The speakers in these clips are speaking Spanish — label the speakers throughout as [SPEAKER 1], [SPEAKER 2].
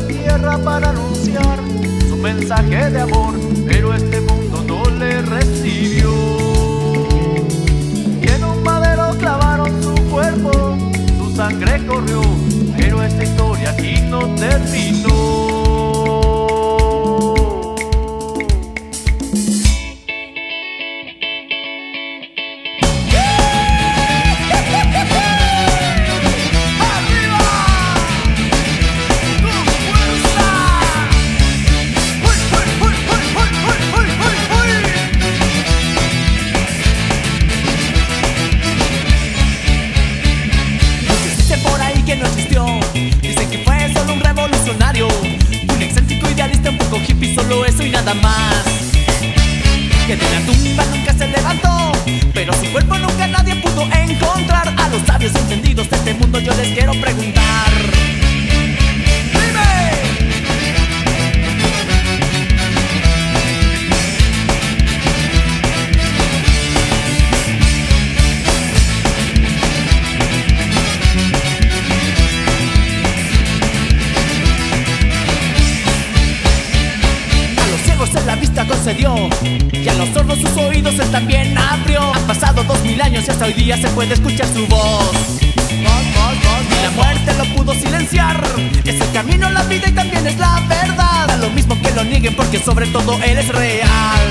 [SPEAKER 1] tierra para anunciar su mensaje de amor, pero este mundo no le recibió. Y en un madero clavaron su cuerpo, su sangre corrió, pero esta historia aquí no terminó.
[SPEAKER 2] Dicen que fue solo un revolucionario, un excéntrico idealista, un poco hippie, solo eso y nada más. Que de la tumba nunca se levantó, pero su cuerpo nunca nadie pudo encontrar. A los sabios entendidos de este mundo yo les quiero preguntar: la vista concedió, y a los sordos sus oídos él también abrió. Han pasado 2000 años y hasta hoy día se puede escuchar su voz. Y la muerte lo pudo silenciar. Es el camino, la vida y también es la verdad. Da lo mismo que lo nieguen porque sobre todo él es real.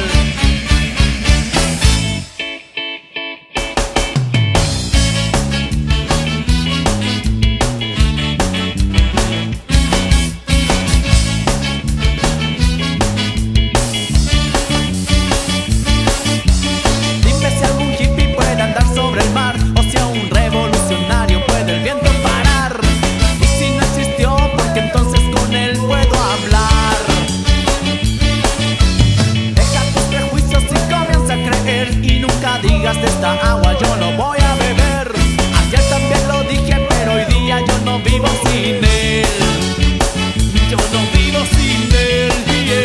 [SPEAKER 2] Digas de esta agua yo no voy a beber. Ayer también lo dije, pero hoy día yo no vivo sin él. Yo no vivo sin él,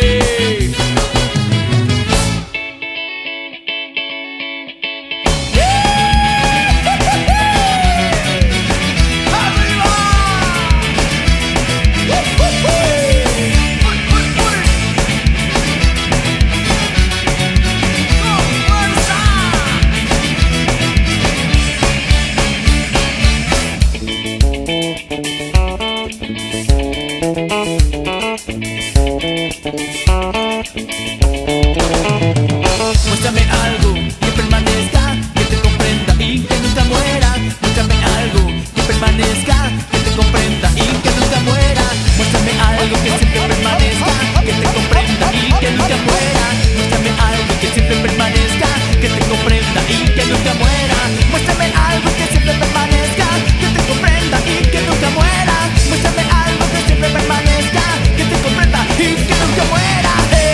[SPEAKER 2] Muéstrame algo que permanezca, que te comprenda y que nunca muera. Muéstrame algo que permanezca, que te comprenda y que nunca muera. Muéstrame algo que siempre permanezca, que te comprenda y que nunca muera. Muéstrame algo que siempre permanezca, que te comprenda y que nunca muera. Muéstrame algo que siempre permanezca, que te comprenda y que nunca muera. Muéstrame algo que siempre permanezca, que te comprenda y que nunca muera.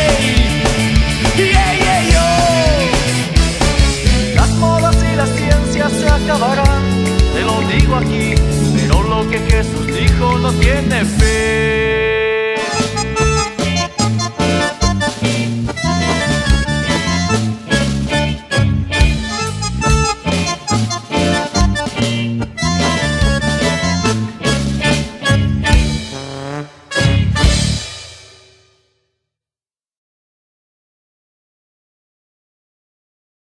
[SPEAKER 1] Las modas y la ciencia se acabarán, te lo digo aquí, pero lo que Jesús dijo no tiene fe.